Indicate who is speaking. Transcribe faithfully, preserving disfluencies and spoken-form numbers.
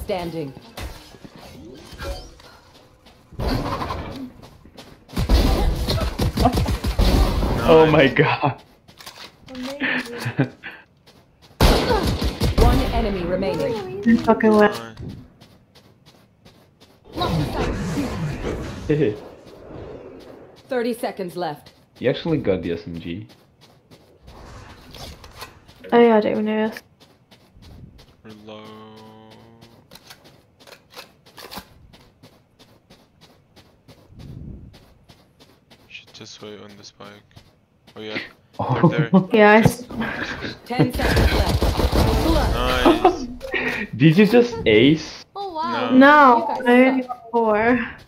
Speaker 1: standing.
Speaker 2: Oh my god.
Speaker 1: One enemy remaining.
Speaker 3: You fucking well.
Speaker 1: Thirty seconds left.
Speaker 2: You actually got the S M G.
Speaker 3: Oh yeah, I don't even know this.
Speaker 4: Reload. Should just wait on the spike. Oh yeah.
Speaker 2: Oh.
Speaker 4: They're there.
Speaker 3: Yeah, I s
Speaker 1: Ten seconds left.
Speaker 4: Nice.
Speaker 2: Did you just ace?
Speaker 5: Oh wow.
Speaker 4: No.
Speaker 3: no,
Speaker 5: You guys
Speaker 3: I only
Speaker 5: suck.
Speaker 3: got four.